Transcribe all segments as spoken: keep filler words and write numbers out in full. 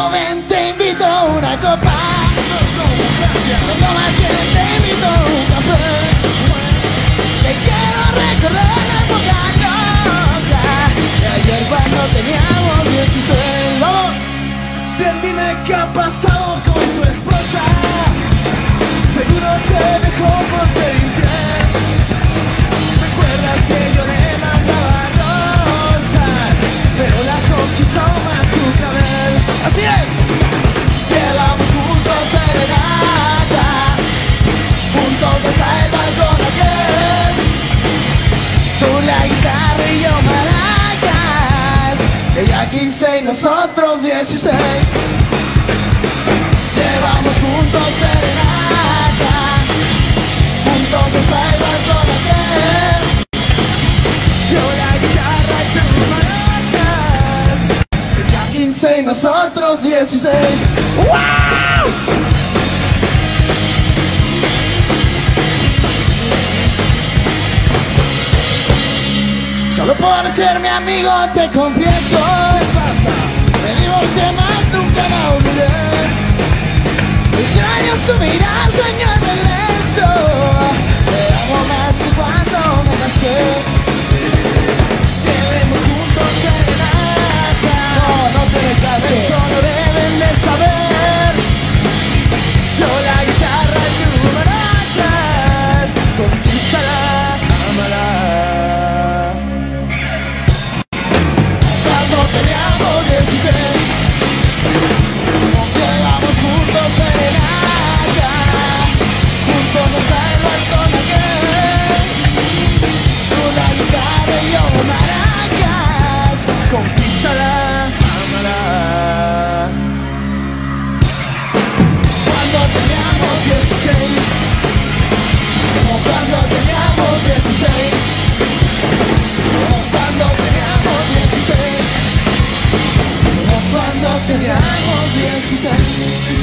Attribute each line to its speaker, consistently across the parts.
Speaker 1: Amigo, ven, te invito a una copa. No tomas bien, te invito a un café. Te quiero recordar la época loca de ayer cuando teníamos dieciséis. ¡Vamos!
Speaker 2: Bien, dime qué ha pasado con tu esposa. Seguro te dejó por ser infiel. ¿Recuerdas que yo le mandaba rosas, pero la conquistó más tu cabel?
Speaker 1: ¡Así es! Llevamos juntos serenata, juntos hasta el balcón aquel. Tú la guitarra y yo maracas, ella quince y nosotros dieciséis. Llevamos juntos serenata, juntos hasta el balcón aquel. Yo la guitarra y tú maracas, ella quince y nosotros dieciséis. ¡Wow! Solo por ser mi amigo te confieso, me divorcié más, nunca la olvidé. Extraño su mirada, sueño el regreso. Te amo más que cuando me casé.
Speaker 2: Llevemos juntos serenata.
Speaker 1: No, no tiene caso.
Speaker 2: Eso lo deben de saber. Yo la guitarra y tú maracas. Conquístala, ámala.
Speaker 1: Cuando teníamos dieciséis, llegamos juntos serenata, juntos hasta el balcón aquel. Tú la guitarra y yo maracas,
Speaker 2: Conquístala, ámala.
Speaker 1: cuando teníamos dieciséis, como cuando teníamos dieciséis, como cuando teníamos dieciséis, como cuando teníamos dieciséis.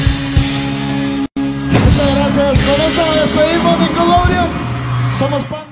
Speaker 1: Muchas gracias, con esto nos despedimos de Colombia. Somos Panda.